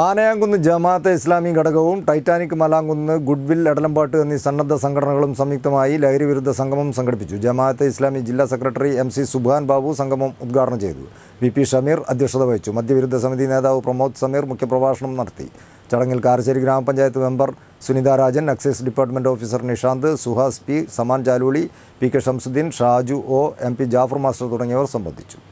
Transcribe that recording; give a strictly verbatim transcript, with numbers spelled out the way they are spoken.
ആനയാംകുന്ന് ജമാഅത്തെ ഇസ്ലാമി ഘടകവും Titanic Malamkunnu goodwill Edalampattu എന്നീ സന്നദ്ധ സംഘടനകളും സംയുക്തമായി ലഹരി വിരുദ്ധ സംഗമം സംഘടിപ്പിച്ചു. ജമാഅത്തെ ഇസ്ലാമി ജില്ലാ secretary M C Subhan Babu സംഗമം ഉദ്ഘാടനം ചെയ്തു. വി പി ഷമീർ അധ്യക്ഷത വഹിച്ചു. മദ്യവിരുദ്ധ സമിതി നേതാവ് പ്രമോദ് സമീർ മുഖ്യപ്രഭാഷണം നടത്തി. ചടങ്ങിൽ കാരശ്ശേരി ഗ്രാമപഞ്ചായത്ത് member Sunitha Rajan, excise department officer Nishanth, Suhas P, Saman Chaluli, P K Shamsuddin, Shaju O, M P Jafar master തുടങ്ങിയവർ സംബന്ധിച്ചു.